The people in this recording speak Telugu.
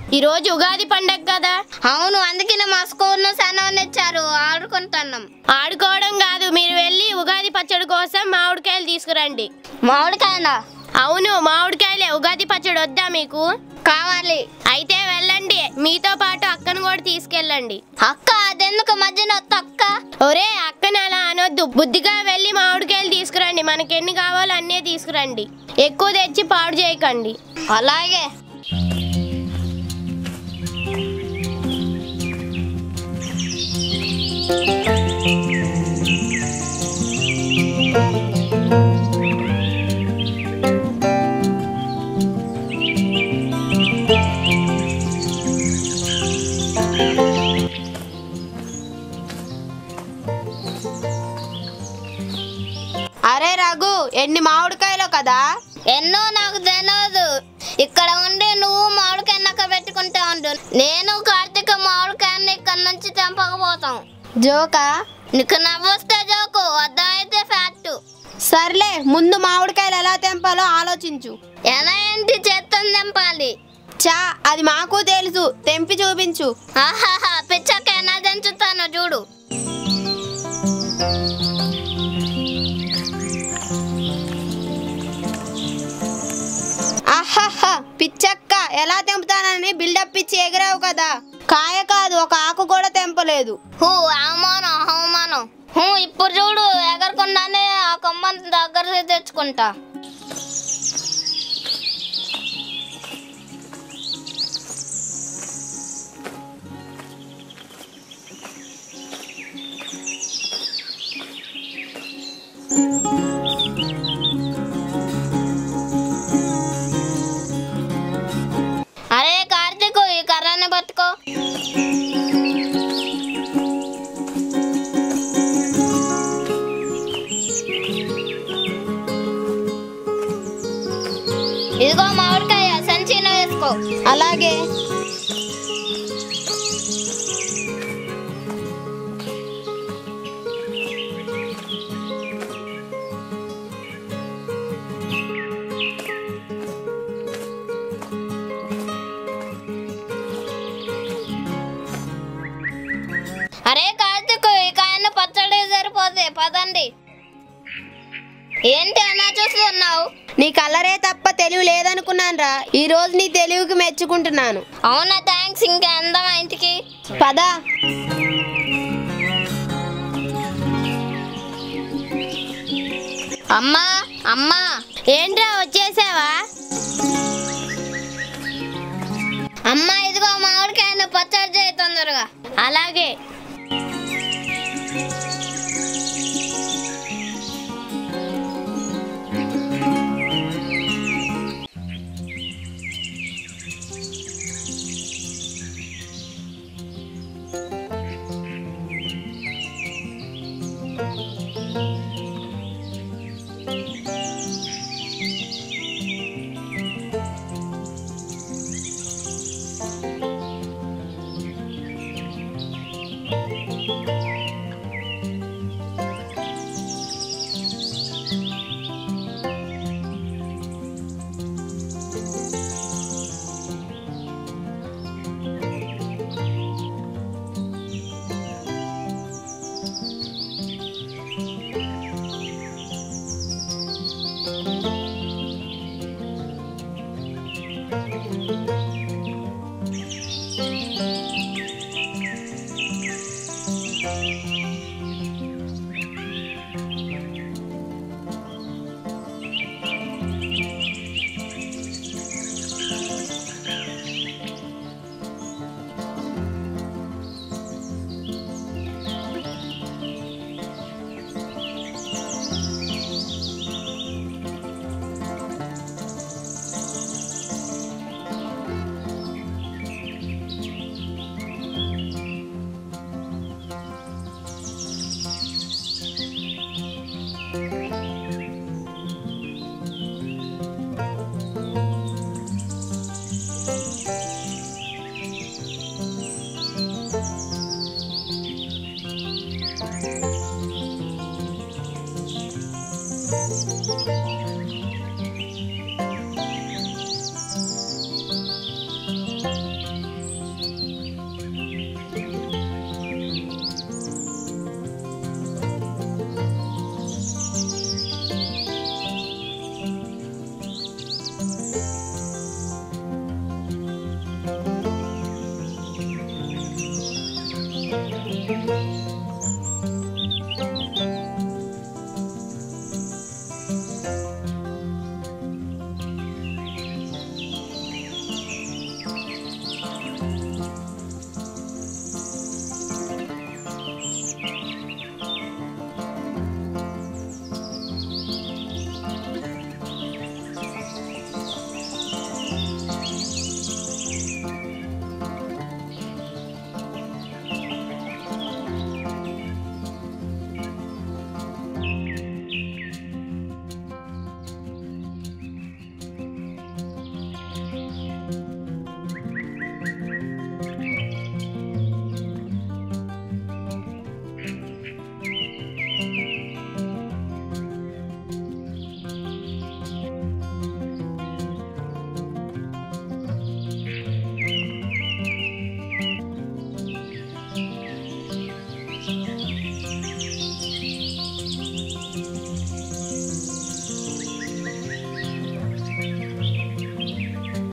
ఈ రోజు ఉగాది పండగ కదా. అవును, అందుకనే మా స్కూల్లో సెలవులు ఇచ్చారు, ఆడుకుంటున్నాం. ఆడుకోవడం కాదు, మీరు వెళ్ళి ఉగాది పచ్చడి కోసం మామిడికాయలు తీసుకురండి. మామిడికాయనా? అవును, మామిడికాయలే. ఉగాది పచ్చడి వద్దా మీకు? కావాలి. అయితే వెళ్ళండి, మీతో పాటు అక్కను కూడా తీసుకెళ్ళండి. అక్క? అదెందుకు మధ్యన అక్క? ఒరే, అక్కని అలా అనొద్దు. బుద్ధిగా వెళ్ళి మామిడికాయలు తీసుకురండి. మనకి ఎన్ని కావాలో అన్నీ తీసుకురండి. ఎక్కువ తెచ్చి పాడు చేయకండి. అలాగే. అరే రఘు, ఎన్ని మామిడికాయలు కదా? ఎన్నో నాకు తెలియదు. ఇక్కడ ఉండి నువ్వు మామిడికాయ నక్క పెట్టుకుంటా ఉండు. నేను కార్తీక మామిడికాయని ఇక్కడ నుంచి తెంపకపోతాం. జోకా? నీకు నవ్వొస్తే జోకు, వద్ద అయితే ఫ్యాక్ట్. సర్లే, ముందు మామిడికాయలు ఎలా తెంపాలో ఆలోచించు. ఎలా ఏంటి చేత్తో తెంపాలి? చా, అది మాకు తెలుసు, తెంపి చూపించు. ఆహాహా, పిచ్చక ఎలా దంచుతానో చూడు. ఆహాహా, పిచ్చక్క, ఎలా తెంపుతానని బిల్డప్ ఇచ్చి ఎగిరావు కదా. కాయ కాదు, ఒక ఆకు కూడా తెంపలేదు. అవమానం. ఇప్పుడు చూడు, ఎగరకుండానే ఆ కొమ్మని దగ్గర తెచ్చుకుంటా. అరే కార్తీక్, ఈ కర్రని పట్టుకో. ఇదిగో మామిడికాయ, సంచిలో వేసుకో. అలాగే. అరే కార్తీక్, ఈ కాయను పచ్చడి సరిపోతే పదండి. ఏంటి అలా చూస్తున్నావు? నీ కలరే తప్ప తెలివి లేదనుకున్నాను రా. ఈ రోజు నీ తెలివికి మెచ్చుకుంటున్నాను. అవునా, థ్యాంక్స్. ఇంకా అందమా ఇంటికి? పద. అమ్మా అమ్మా. ఏంట్రా, వచ్చేసావా? అమ్మా, ఇదిగో మామిడికాయను పచ్చడి చేయి తొందరగా. అలాగే.